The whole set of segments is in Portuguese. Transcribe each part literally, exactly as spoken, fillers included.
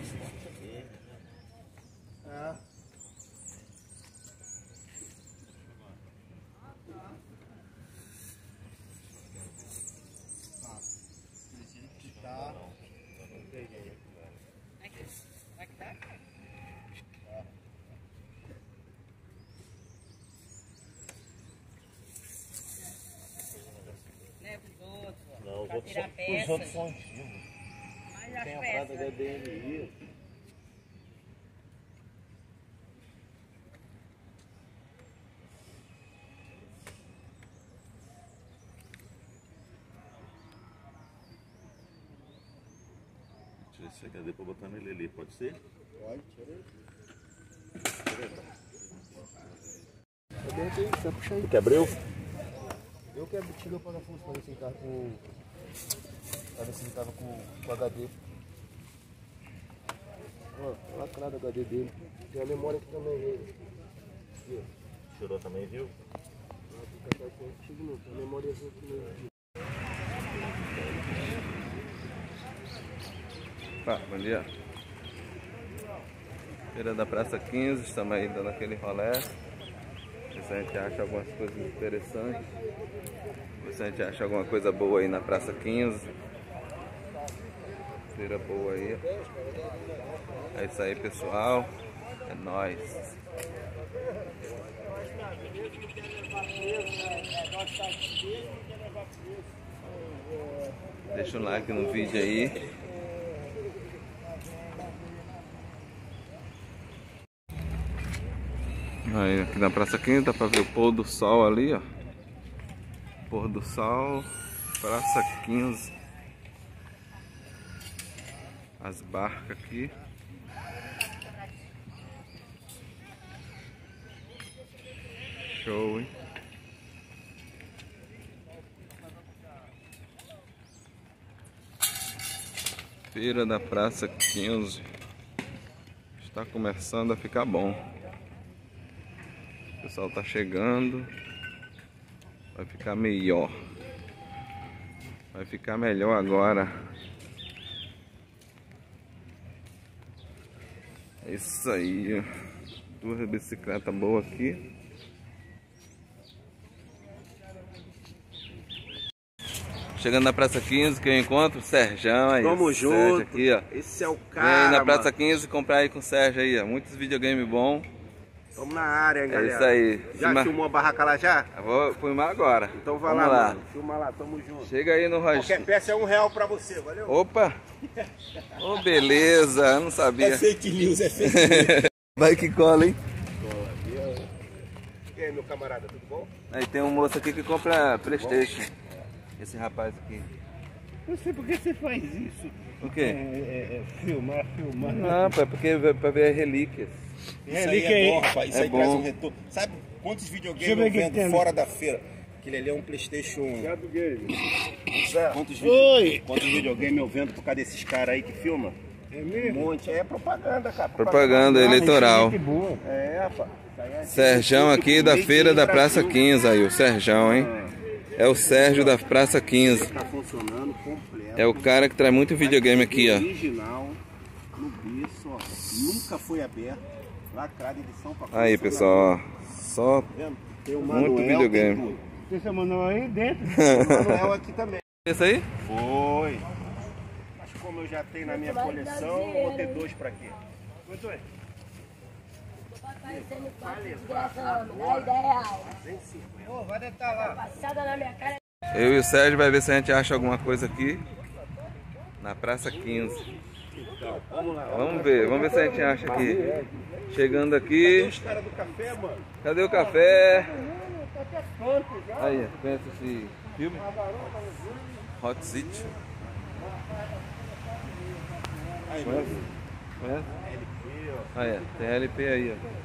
É. Tá. Aqui tá? Leva os outros. Não, os outros, são, os outros são antigos. Tem a prata da D M I. Tira esse H D pra botar nele ali, pode ser? Pode, tira aí. De repente, só puxa aí. Quebrou? Eu quero tirar o parafuso pra ver se ele tava com. Pra ver se ele tava com, com H D. Ó, lacrado o H D dele. Tem a memória aqui também, ele. Aqui, ó. Chorou também, viu? Não, fica antigo não, tem a memória aqui mesmo. Ah, bom dia. Feira da Praça quinze, estamos aí dando aquele rolê. Ver se a gente acha algumas coisas interessantes. Ver se a gente acha alguma coisa boa aí na Praça quinze. Feira boa aí. É isso aí, pessoal. É nóis. Deixa um like no vídeo aí. Aí, aqui na Praça quinze dá pra ver o pôr do sol ali, ó. Pôr do sol, Praça quinze. As barcas aqui. Show, hein? Feira da Praça quinze. Está começando a ficar bom. O pessoal tá chegando. Vai ficar melhor. Vai ficar melhor agora. É isso aí, ó. Duas bicicletas boas aqui. Chegando na Praça quinze, que eu encontro o Serjão aí. Tamo o junto. Sérgio aqui, ó. Esse é o Vem cara, aí na Praça mano. quinze comprar aí com o Sérgio aí, ó. Muitos videogames bons. Tamo na área, hein, É galera. isso aí. Já Filma... filmou a barraca lá já? Eu vou filmar agora. Então vai Vamos lá, lá. mano. Filma lá, tamo junto. Chega aí no Qualquer Roger. peça é um real pra você, valeu? Opa! Ô, oh, beleza, eu não sabia. É fake news, é fake news. Vai que cola, hein? E aí, meu camarada, tudo bom? Aí tem um moço aqui que compra PlayStation. Esse rapaz aqui. Não sei por que você faz isso. O quê? É, é, é, filmar, filmar. Não, pô, é porque é pra ver as relíquias. Isso É, aí é bom, rapaz. Isso É aí traz bom. um retorno. Sabe quantos videogames Deixa eu ver eu o que vendo tem ali. fora da feira? Aquele ali é um PlayStation um. Quantos, vídeo... Oi! quantos videogames eu vendo por causa desses caras aí que filma? É Um mesmo? monte. É propaganda, cara. Propaganda eleitoral. Gente boa. É, rapaz. Isso aí é- Serjão aqui da Feira da Praça quinze aí, o Serjão, hein? É o Sérgio da Praça quinze. Tá funcionando completo. É o cara que traz muito videogame aqui, ó. Original, no berço, ó. Nunca foi aberto. Lacrado, edição pra Aí, pessoal, ó. Só Tá vendo? Tem o muito Manuel, tem videogame. tudo. Tem seu manual aí dentro? O Manuel aqui também. Esse aí? Foi. Mas como eu já tenho na minha coleção, eu vou ter dois pra quê? Quanto é? Pô, vai deitar lá. Passada na minha cara. Eu e o Sérgio vai ver se a gente acha alguma coisa aqui na Praça quinze. Vamos lá. Vamos ver, vamos ver se a gente acha aqui. Chegando aqui, Os caras do café, mano. cadê o café? Aí, conhece esse filme? Hot City. Aí, Conhece? mano. Conhece? L P, ó. Aí, tem L P aí, ó.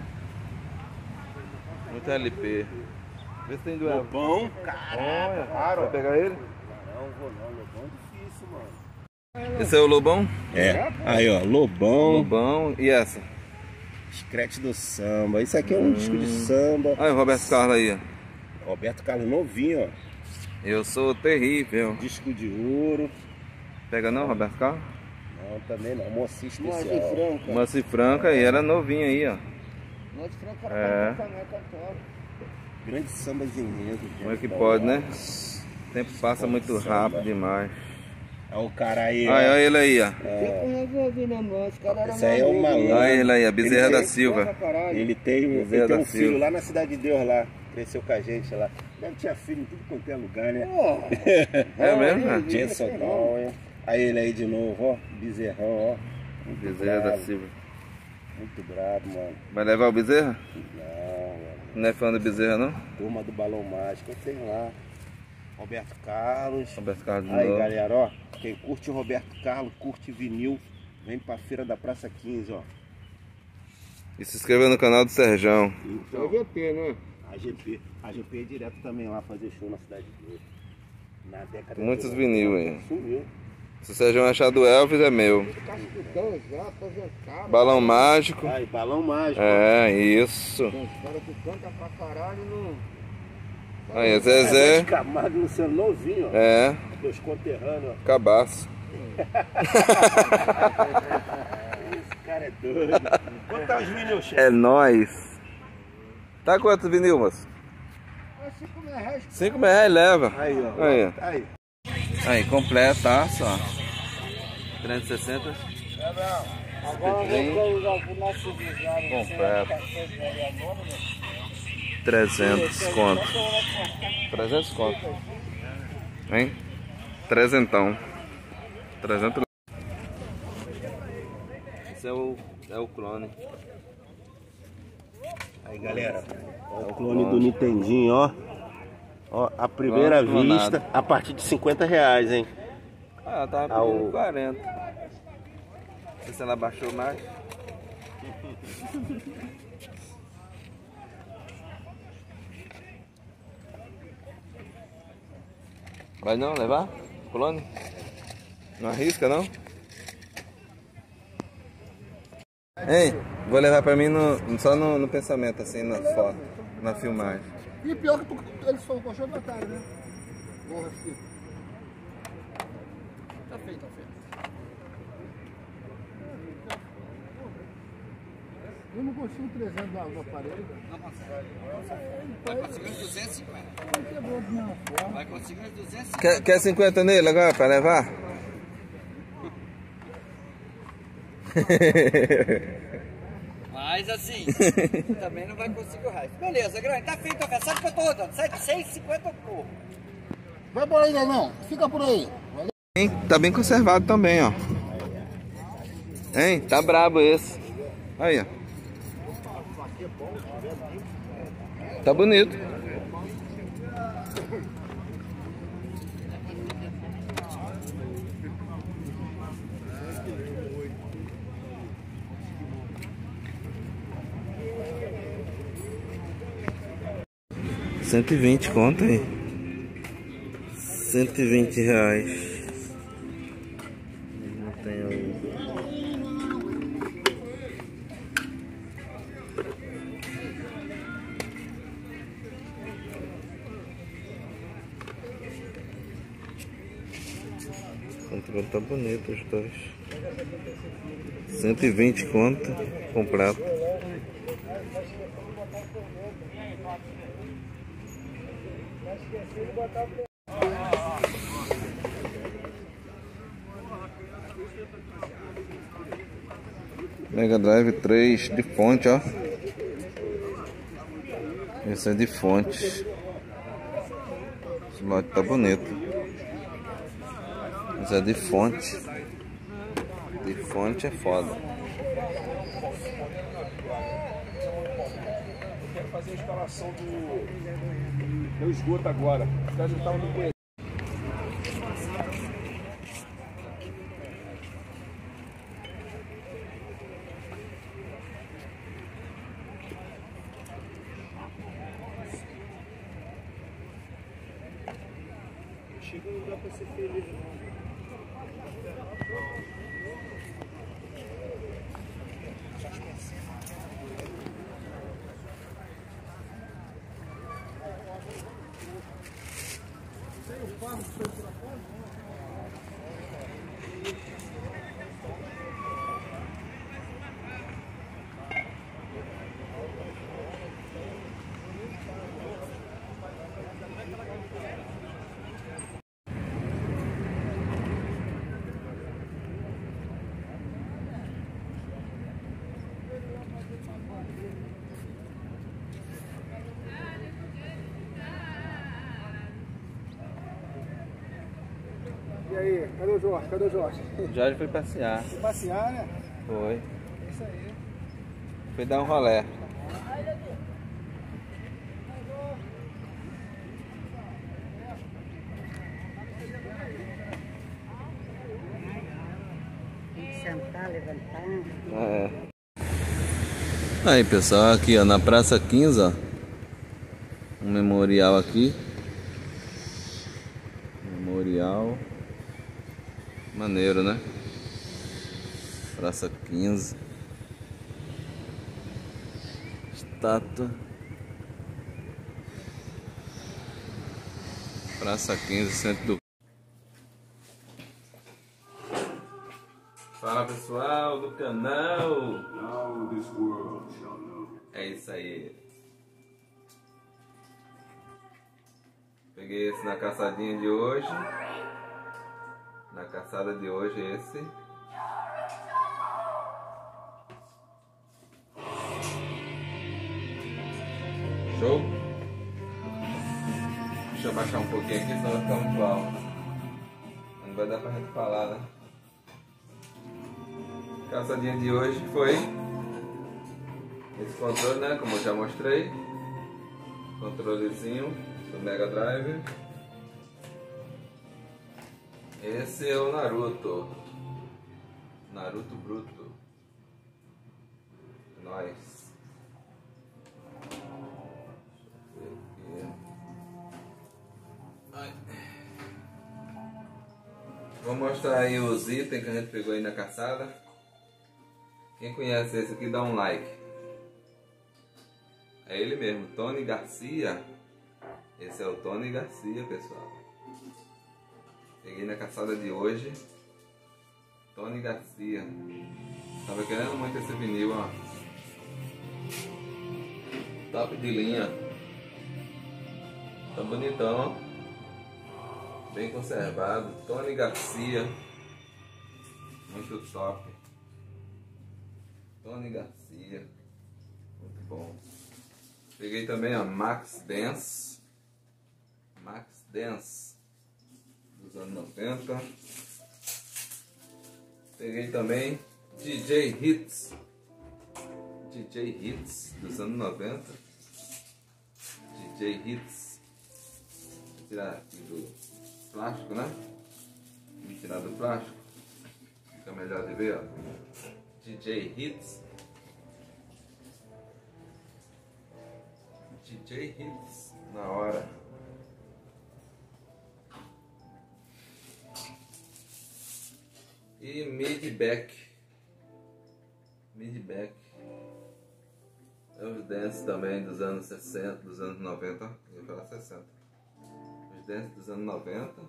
Muito L P. Vê se tem do Elvis. Bom, caraca. Olha, Claro. vai pegar ele? Não, vou não. Lobão é difícil, mano. Esse é o Lobão? É. Aí, ó. Lobão. Lobão. E essa? Scratch do samba. Isso aqui é um disco de samba. Olha o Roberto Carlos aí, ó. Roberto Carlos novinho, ó. Eu sou terrível. Disco de ouro. Pega não, Roberto Carlos? Não, Não, também não. Mocinho especial. Moacir Franca. Moacir Franca e era novinho aí, ó. Moacir Franca É. era também, cantor. Grande samba de enredo. Como é que pode, né? O tempo passa muito rápido demais. Olha o cara aí. Olha, ó. olha ele aí, ó. Eu resolvi, né, mano? Esse cara era Esse aí é o meu amigo. malandro. Olha ele aí, a Bezerra Ele da tem- Silva. Ele tem, um- ele Bezerra tem da um filho Silva. lá na Cidade de Deus lá. Cresceu com a gente lá. Deve tinha filho em tudo quanto é lugar, né? É mesmo, né? Jenson Down, aí ele aí de novo, ó. Bezerrão, ó. Muito Bezerra da brabo, Silva. Muito brabo, mano. Vai levar o Bezerra? Não, mano. Não é fã do Bezerra, não? Turma do Balão Mágico, tem lá. Roberto Carlos. Roberto Carlos de Aí, novo. galera, ó. Quem curte o Roberto Carlos, curte vinil, vem pra Feira da Praça quinze, ó. E se inscreva no canal do Serjão. Então, É G P, né? a G P. A G P é direto também lá fazer show na Cidade de Deus. Na década Muitos de vinil aí. Sumiu. Se o Serjão achar do Elvis, é meu. Cascutão já, aposentado. Balão mágico. Aí, Balão Mágico. É, isso. Tem uns caras que cantam pra caralho no... Aí, Zezé. Camargo e Luciano novinho, ó. É, Meus conterrâneos, ó. cabaço. Esse cara é doido. Quanto tá os vinil, chefe? É nóis. Tá quanto vinil, moço? É cinco mil reais. cinco mil reais leva. Aí, ó. Aí, ó. Aí. Aí, completaço, ó. trezentos e sessenta. Agora Bem eu vou usar pro nosso visário. completo. trezentos conto. trezentos conto. Hein? Trezentão. trezentos. Esse é o, é o clone. Aí, galera. Ó, o clone do Nintendinho, ó. Ó, a primeira Clone clonado. vista, a partir de cinquenta reais, hein? Ah, ela tava Ah, pedindo o- quarenta. Não sei se ela baixou mais. Vai não levar? Clone? Não arrisca não? Ei, vou levar pra mim no, só no, no pensamento, assim, na foto, na filmagem. E pior que tu, eles foram com o da tarde, né? Porra, filho. Tá feito, tá feito. Eu não consigo trezentos no aparelho. Não consegue. Vai conseguir uns duzentos e cinquenta. Quebrou de minha forma. Vai conseguir uns duzentos e cinquenta. Quer, quer cinquenta nele agora pra levar? Mas assim, também não vai conseguir o resto. Beleza, grande, tá feito a festa. Sabe que eu tô rodando? sete, seis, cinquenta por. Vai por aí, não. Fica por aí. Valeu. Hein? Tá bem conservado também, ó. Hein? Tá brabo esse. Aí, ó. Tá bonito. Cento e vinte conta aí. Cento e vinte reais. Não tem o... O controle tá bonito os dois. Cento e vinte conto completo. Mega Drive três de fonte, ó. Esse é de fonte. Esse lote tá bonito. Esse é de fonte. De fonte é foda. Eu quero fazer a instalação do, do esgoto agora. Os caras não estavam no banheiro. Chega não dá pra ser feliz, não. E aí, cadê o Jorge? Cadê o Jorge? O Jorge foi passear. Foi passear, né? Foi. Isso aí. Foi dar um rolé. Sentar, levantar. É. Aí pessoal, aqui ó, na Praça quinze, ó, um memorial aqui. Memorial. Maneiro, né? Praça quinze. Estátua. Praça quinze, centro do... Fala pessoal do canal. É isso aí. Peguei esse na caçadinha de hoje. Na caçada de hoje esse. Show? Deixa eu baixar um pouquinho aqui, senão vai ficar muito alto. Não vai dar pra gente falar, né? Caçadinha de hoje foi esse controle, né? Como eu já mostrei. Controlezinho do Mega Drive. Esse é o Naruto. Naruto Bruto. Nós. Vou mostrar aí os itens que a gente pegou aí na caçada. Quem conhece esse aqui dá um like. É ele mesmo, Tony Garcia. Esse é o Tony Garcia, pessoal. Peguei na caçada de hoje. Tony Garcia. Tava querendo muito esse vinil, ó. Top de linha. Tá bonitão, ó. Bem conservado. Tony Garcia. Muito top. Tony Garcia. Muito bom. Peguei também a Max Dance. Max Dance. Dos anos noventa. Peguei também D J Hits. D J Hits dos anos noventa. D J Hits. Vou tirar aqui do plástico, né? Vou tirar do plástico. Fica melhor de ver, ó. D J Hits. D J Hits na hora. E Midback. Midback. É os dance também dos anos sessenta, dos anos noventa. Eu ia falar sessenta. Os dance dos anos noventa.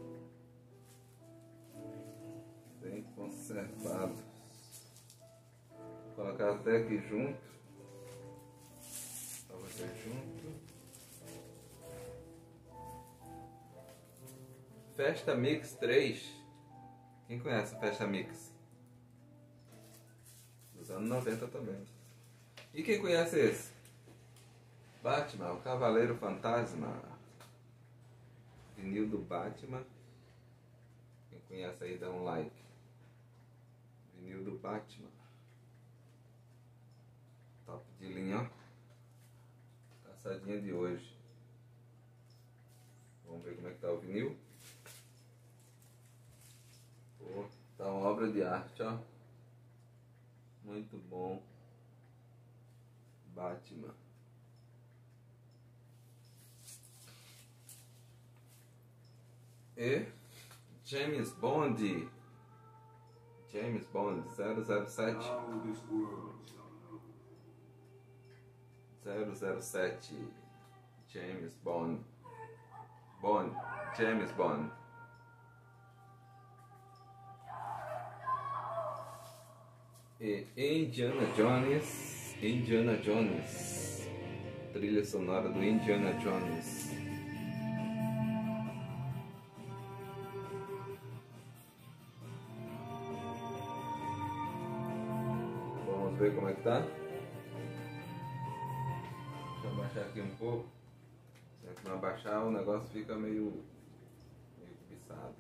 Bem conservados. Vou colocar até aqui junto. Para você junto. Festa Mix três. Quem conhece a Festa Mix? Dos anos noventa também. E quem conhece esse? Batman, o Cavaleiro Fantasma. Vinil do Batman. Quem conhece aí dá um like. Vinil do Batman. Top de linha, ó. Caçadinha de hoje. Vamos ver como é que tá o vinil. Pô, tá uma obra de arte, ó. Muito bom. Batman. E James Bond. James Bond zero zero sete. zero zero sete. James Bond. Bond. James Bond. E Indiana Jones. Indiana Jones. Trilha sonora do Indiana Jones. Vamos ver como é que tá. abaixar aqui um pouco. Se não abaixar, o negócio fica meio, meio cobiçado.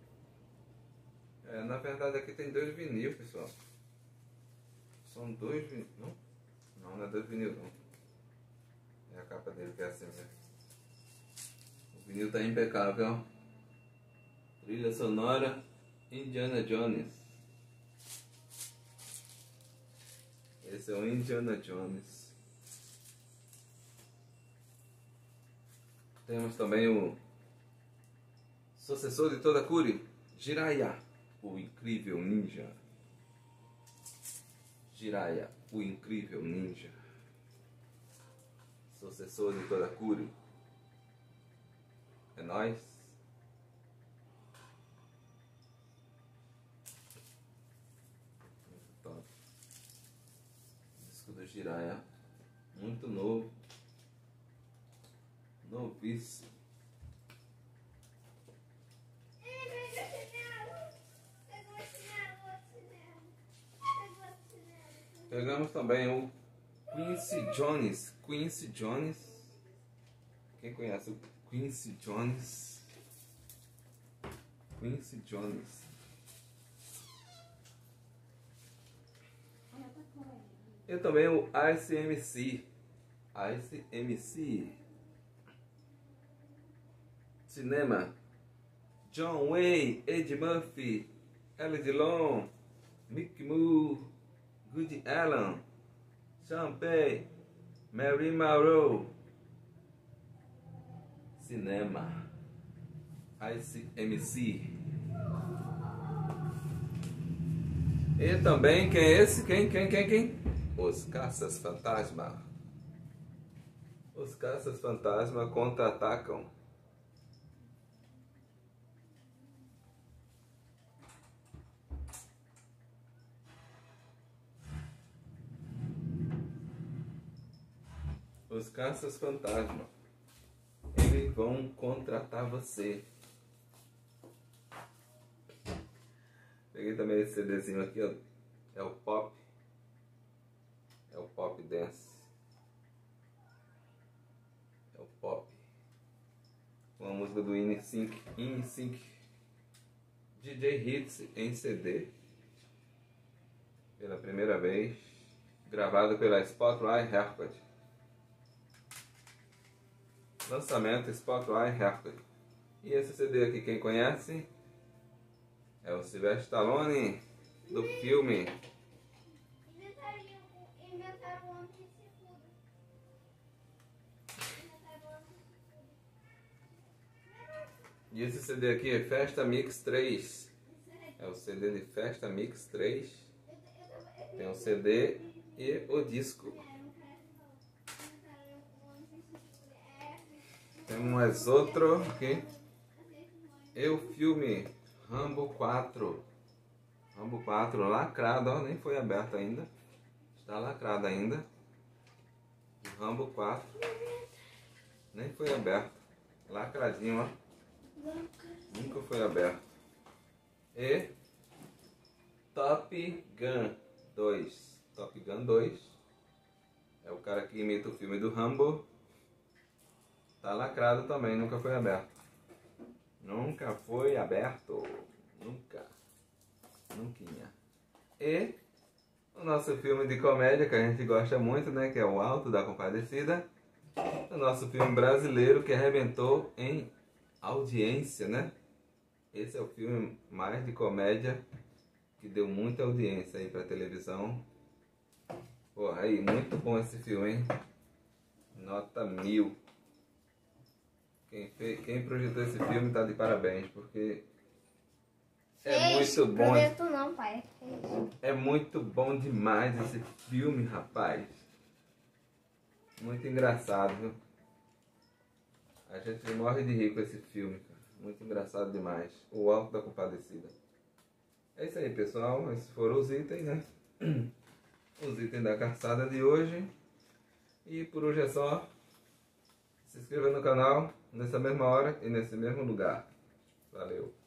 É, na verdade aqui tem dois vinil, pessoal. São dois vinil. Não? Não, não é dois vinil não. É a capa dele que é assim mesmo. O vinil tá impecável. Trilha sonora Indiana Jones. Esse é o Indiana Jones. Temos também o sucessor de Todakuri, Jiraiya, o incrível ninja. Jiraiya, o incrível ninja. Sucessor de Todakuri. É nóis. Muito top. Disco do Jiraiya. Muito novo. Novíssimo. Pegamos também o Quincy Jones. Quincy Jones. Quem conhece o Quincy Jones? Quincy Jones. E também o Ice M C. Ice M C. Cinema. John Wayne, Eddie Murphy, Ellie Dillon, Mickey Moore, Woody Allen, Sean Penn, Mary Monroe. Cinema. Ice M C. E também, quem é esse? Quem, quem, quem, quem? Os Caças Fantasma. Os Caças Fantasma contra-atacam. Os Caças Fantasma. Eles vão contratar você. Peguei também esse CDzinho aqui, ó. É o Pop. É o Pop Dance. É o Pop. Uma música do InSync. InSync. D J Hits em C D. Pela primeira vez. Gravado pela Spotlight Records. Lançamento Spotlight Records. E esse C D aqui, quem conhece? É o Sylvester Stallone do filme. E esse C D aqui é Festa Mix três. É o C D de Festa Mix três. Tem o C D e o disco. Temos mais outro aqui. E o filme Rambo quatro. Rambo quatro lacrado, ó, nem foi aberto ainda. Está lacrado ainda. O Rambo quatro. Nem foi aberto. Lacradinho, ó. Nunca foi aberto. E Top Gun dois. Top Gun dois. É o cara que imita o filme do Rambo. Tá lacrado também, nunca foi aberto. Nunca foi aberto. Nunca. Nunquinha. E o nosso filme de comédia que a gente gosta muito, né? Que é o Alto da Compadecida. O nosso filme brasileiro que arrebentou em audiência, né? Esse é o filme mais de comédia que deu muita audiência aí pra televisão. Porra, aí, muito bom esse filme, hein? Nota mil. Quem, fez, quem projetou esse filme tá de parabéns, porque é muito bom. Projeto não, pai. É muito bom demais esse filme, rapaz. Muito engraçado, viu? A gente morre de rir com esse filme, cara. Muito engraçado demais. O Alto da Compadecida. É isso aí, pessoal. Esses foram os itens, né? Os itens da caçada de hoje. E por hoje é só. Se inscreva no canal nessa mesma hora e nesse mesmo lugar. Valeu!